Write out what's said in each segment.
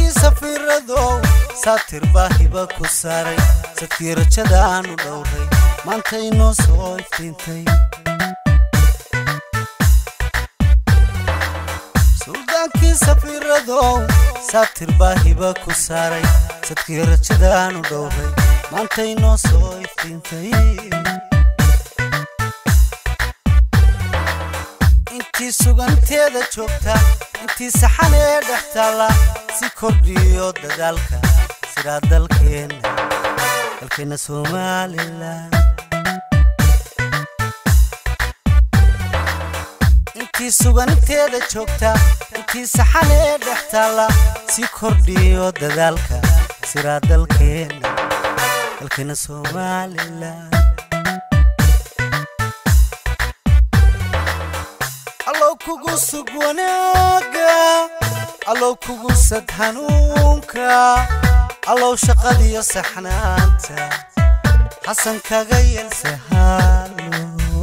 سفيردو ساتر باهبا كساري سكير جدان دوري مانتي نو سو افتنتي سلطانكي سفيردو ساتر باهبا كساري سكير جدان دوري مانتي نو سو افتنتي انتي سوغانتيدا جوجتا انتي سحانه دحتالا si kordhiyo dadaalka sida dalkeena Soomaaliland intii suganteeda joogta intii saxane dhaxtala si kordhiyo dadaalka sida dalkeena Soomaaliland allo kugu sugwanaaga allo kugu sadhanuunka allo shaqadiyo saxnaanta xasan kaga yelsahaalo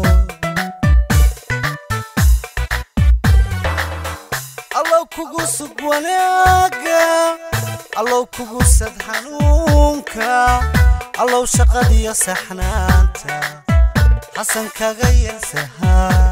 allo kugu sugwanaaga allo kugu sadhanuunka allo shaqadiyo saxnaanta xasan kaga yelsahaalo